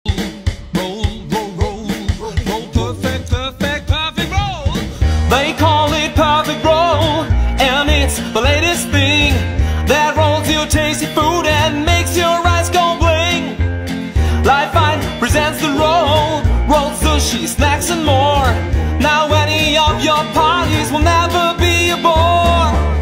Perfect roll. They call it perfect roll, and it's the latest thing that rolls your tasty food and makes your eyes go bling. Lifefine presents the roll, rolled sushi, snacks and more. Now any of your parties will never be a bore.